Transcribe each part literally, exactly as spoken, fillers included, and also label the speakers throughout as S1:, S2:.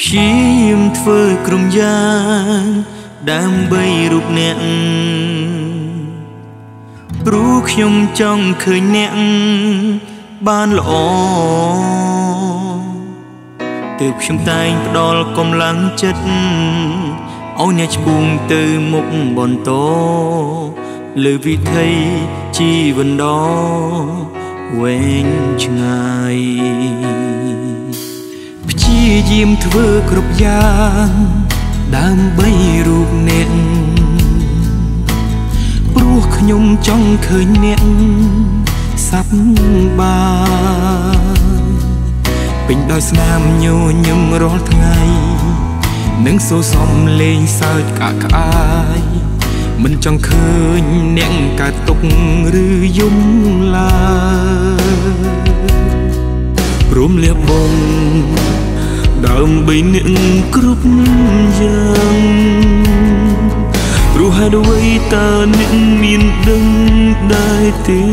S1: ព្យាយាមធ្វើក្រុមយ៉ាងដើម្បីរូបអ្នកព្រោះខ្ញុំចង់ឃើញអ្នកបានល្អទើបខ្ញុំតែងផ្ដល់កម្លាំងចិត្តឲ្យអ្នកឆ្ពោះទៅមុខបន្តលើវិថីជីវិតដ៏វែងឆ្ងាយព្យាយាមធ្វើគ្រប់យ៉ាងដើម្បីរូបអ្នកព្រោះខ្ញុំចង់ឃើញអ្នកសប្បាយពេញដោយស្នាមញញឹមរាល់ថ្ងៃនឹងសូរសំលេងសើចក្អាកក្អាយមិនចង់ឃើញអ្នកកើតទុកឬយំឡើយព្រមលះបង់ដើម្បីអ្នកគ្រប់យ៉ាងព្រោះហេតុអ្វីតើអ្នកមានដឹងដែរទេ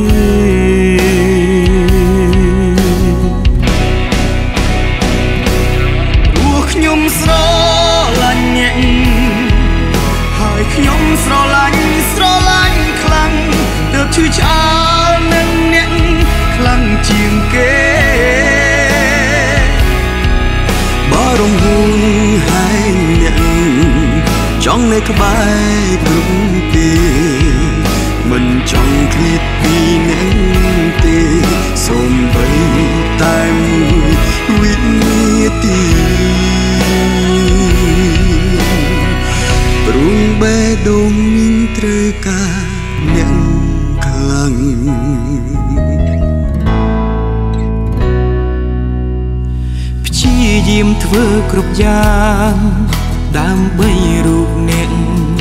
S1: ព្រោះខ្ញុំស្រឡាញ់អ្នកហើយខ្ញុំស្រឡាញ់ស្រឡាញ់ខ្លាំងទើបឈឺឆ្អាលនឹងអ្នកខ្លាំងជាងគេបើរំហួងហើយអ្នកចង់នៅក្បែរគ្រប់ពេលមិនចង់ឃ្លាតពីអ្នកទេសូម្បីតែមួយវិនាទីព្រោះបេះដូងមានត្រូវការអ្នកខ្លាំងព្យាយាមធ្វើគ្រប់យ៉ាងដើម្បីរូបអ្នក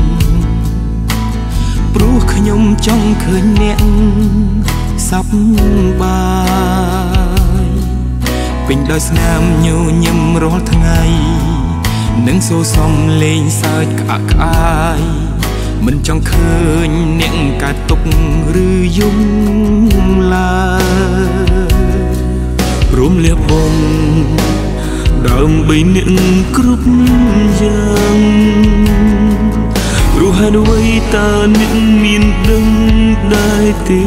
S1: ព្រោះខ្ញុំចង់ឃើញអ្នកសប្បាយពេញដោយស្នាមញញឹមរាល់ថ្ងៃនឹងសូរសំលេងសើចក្អាកក្អាយមិនចង់ឃើញអ្នកកើតទុកឬយំឡើយព្រមលះបង់ដើម្បីអ្នកគ្រប់យ៉ាងព្រោះហេតុអ្វីតើអ្នកមានដឹងដែរទេ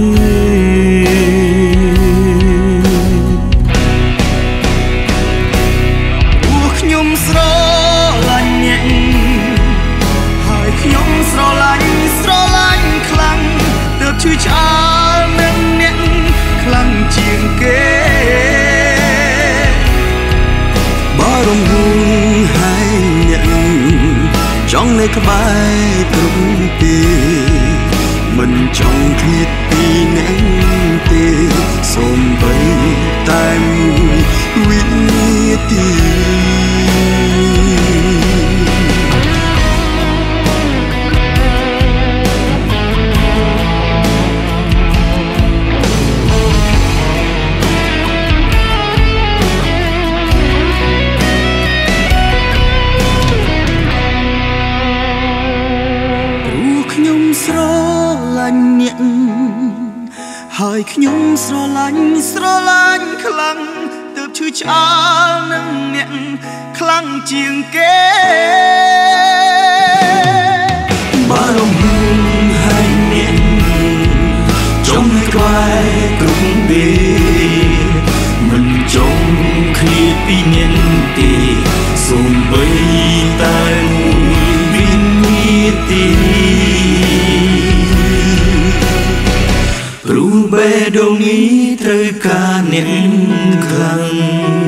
S1: ព្រោះខ្ញុំស្រឡាញ់អ្នកហើយខ្ញុំស្រឡាញ់ស្រឡាញ់ខ្លាំងទើបឈឺឆ្អាលនឹងអ្នកខ្លាំងជាងគេបើរំហួងហើយអ្នកចង់នៅក្បែរគ្រប់ពេលមិនចង់ឃ្លាតពីអ្នកទេសូម្បីតែមួយវិនាទីស្រឡាញ់អ្នកហើយខ្ញុំស្រឡាញ់ស្រឡាញ់ខ្លាំងទើបឈឺឆ្អាលនឹងអ្នកខ្លាំងជាងគេបើរំហួងហើយអ្នកចង់នៅក្បែរគ្រប់ពេលមិនចង់ឃ្លាតពីអ្នកទេសូម្បីតែមួយវិនាទីព្រោះបេះដូងនេះត្រូវការអ្នកខ្លាំង